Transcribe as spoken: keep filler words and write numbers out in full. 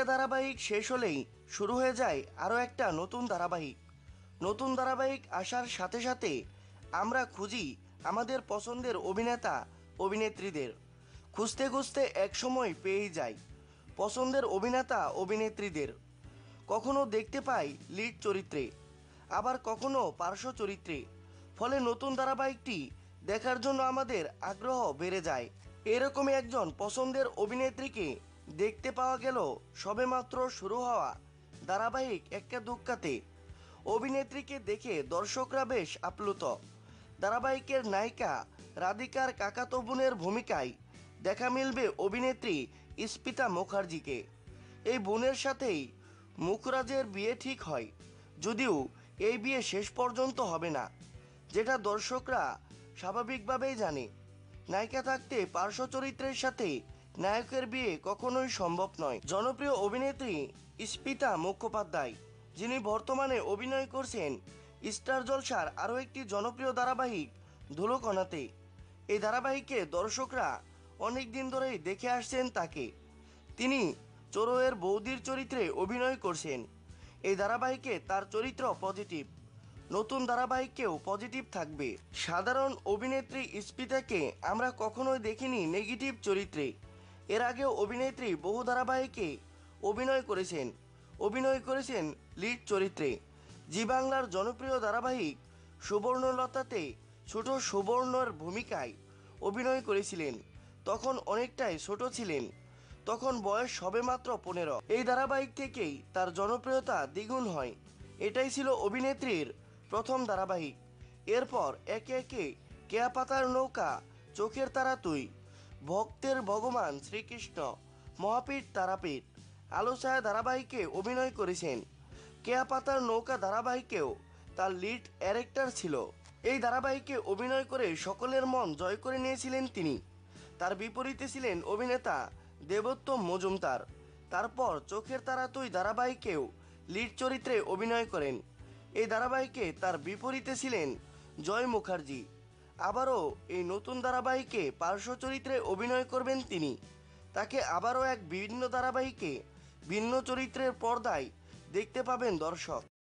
একটা ধারাবাহিক শেষ হলেই শুরু হয়ে যায় আরও একটা নতুন ধারাবাহিক। নতুন ধারাবাহিক আসার সাথে সাথে আমরা খুঁজি আমাদের পছন্দের অভিনেতা অভিনেত্রীদের। খুঁজতে খুঁজতে একসময় পেয়েই যাই পছন্দের অভিনেতা অভিনেত্রীদের। কখনো দেখতে পাই লিড চরিত্রে, আবার কখনো পার্শ্ব চরিত্রে। ফলে নতুন ধারাবাহিকটি দেখার জন্য আমাদের আগ্রহ বেড়ে যায়। এরকমই একজন পছন্দের অভিনেত্রীকে দেখতে পাওয়া গেল সবেমাত্র শুরু হওয়া ধারাবাহিক এক্কা দুক্কাতে। অভিনেত্রীকে দেখে দর্শকরা বেশ আপ্লুত। ধারাবাহিকের নায়িকা রাধিকার কাকাতো বোনের ভূমিকায় দেখা মিলবে অভিনেত্রী ইস্পিতা মুখার্জিকে। এই বোনের সাথেই মুখরাজের বিয়ে ঠিক হয়, যদিও এই বিয়ে শেষ পর্যন্ত হবে না, যেটা দর্শকরা স্বাভাবিকভাবেই জানে। নায়িকা থাকতে পার্শ্ব চরিত্রের সাথে নায়কের বিয়ে কখনোই সম্ভব নয়। জনপ্রিয় অভিনেত্রী ইস্পিতা মুখোপাধ্যায়, যিনি বর্তমানে অভিনয় করছেন স্টার জলসার আরও একটি জনপ্রিয় ধারাবাহিক ধুলোকণাতে। এই ধারাবাহিকে দর্শকরা অনেক দিন ধরেই দেখে আসছেন তাকে। তিনি চোরয়ের বৌদির চরিত্রে অভিনয় করছেন। এই ধারাবাহিকে তার চরিত্র পজিটিভ। নতুন ধারাবাহিকেও পজিটিভ থাকবে। সাধারণ অভিনেত্রী ইস্পিতাকে আমরা কখনোই দেখিনি নেগেটিভ চরিত্রে। এর আগেও অভিনেত্রী বহু ধারাবাহিকে অভিনয় করেছেন অভিনয় করেছেন লিড চরিত্রে। জি বাংলার জনপ্রিয় ধারাবাহিক সুবর্ণলতাতে ছোট সুবর্ণর ভূমিকায় অভিনয় করেছিলেন। তখন অনেকটাই ছোট ছিলেন, তখন বয়স সবেমাত্র পনেরো। এই ধারাবাহিক থেকেই তার জনপ্রিয়তা দ্বিগুণ হয়। এটাই ছিল অভিনেত্রীর প্রথম ধারাবাহিক। এরপর একে একে কেয়া পাতার নৌকা, চোখের তারা তুই, ভক্তের ভগবান শ্রীকৃষ্ণ, মহাপীঠ তারাপীঠ, আলো ছায়া ধারাবাহিকে অভিনয় করেছেন। কেয়া পাতার নৌকা ধারাবাহিকেও তার লিড ক্যারেক্টার ছিল। এই ধারাবাহিকে অভিনয় করে সকলের মন জয় করে নিয়েছিলেন তিনি। তার বিপরীতে ছিলেন অভিনেতা দেবোত্তম মজুমদার। তারপর চোখের তারা তুই ধারাবাহিকেও লিড চরিত্রে অভিনয় করেন। এই ধারাবাহিকে তার বিপরীতে ছিলেন জয় মুখার্জি। আবারও এই নতুন ধারাবাহিকে পার্শ্ব চরিত্রে অভিনয় করবেন তিনি। তাকে আবারও এক ভিন্ন ধারাবাহিকে ভিন্ন চরিত্রের পর্দায় দেখতে পাবেন দর্শক।